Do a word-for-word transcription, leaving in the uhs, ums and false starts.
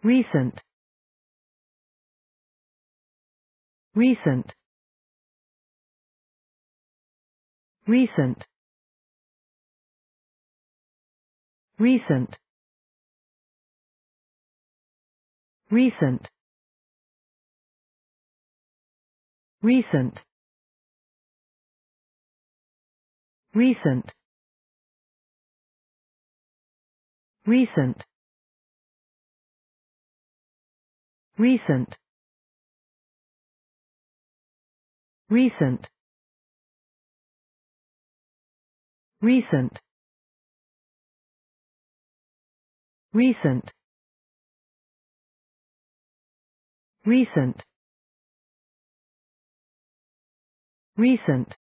recent, recent, recent, recent, recent, recent, recent, recent, recent, recent, recent, recent, recent, recent,